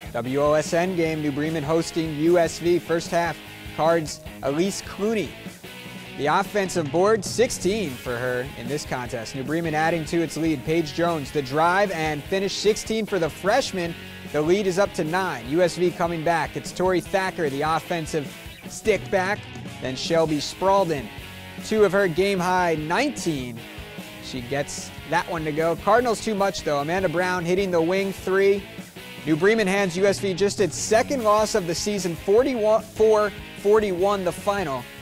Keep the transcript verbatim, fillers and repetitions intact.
W O S N game, New Bremen hosting U S V. First half, Cards Elise Clooney. The offensive board, sixteen for her in this contest. New Bremen adding to its lead. Paige Jones, the drive, and finish sixteen for the freshman. The lead is up to nine. U S V coming back. It's Tori Thacker, the offensive stick back. Then Shelby Spradlin, two of her game high nineteen. She gets that one to go. Cardinals too much though. Amanda Brown hitting the wing three. New Bremen hands U S V just its second loss of the season, forty-four forty-one the final.